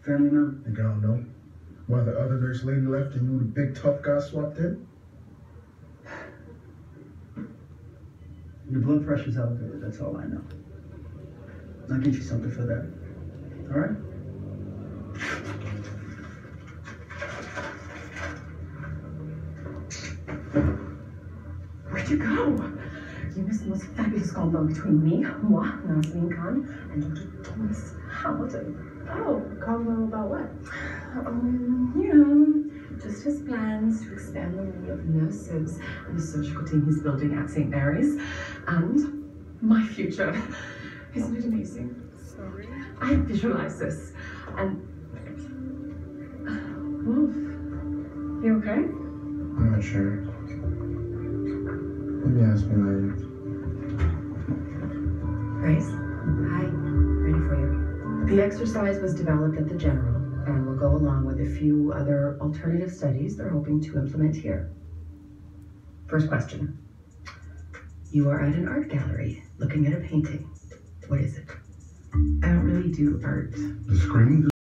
Family now? Think I don't know. Why the other nurse lady left and you the big tough guy swapped in? Your blood pressure's elevated, that's all I know. I'll get you something for that. All right? Where'd you go? You missed the most fabulous combo between me, moi, Nazanin Khan, and Dr. Thomas Hamilton. Oh, combo about what? Just his plans to expand the array of nurses and the surgical team he's building at St. Mary's, and my future. Isn't it amazing? Sorry. I visualize this, and Wolf, you okay? I'm not sure. Maybe ask me later. Grace, hi. Ready for you. The exercise was developed at the General and will go along with a few other alternative studies they're hoping to implement here. First question. You are at an art gallery looking at a painting. What is it? I don't really do art. The screen?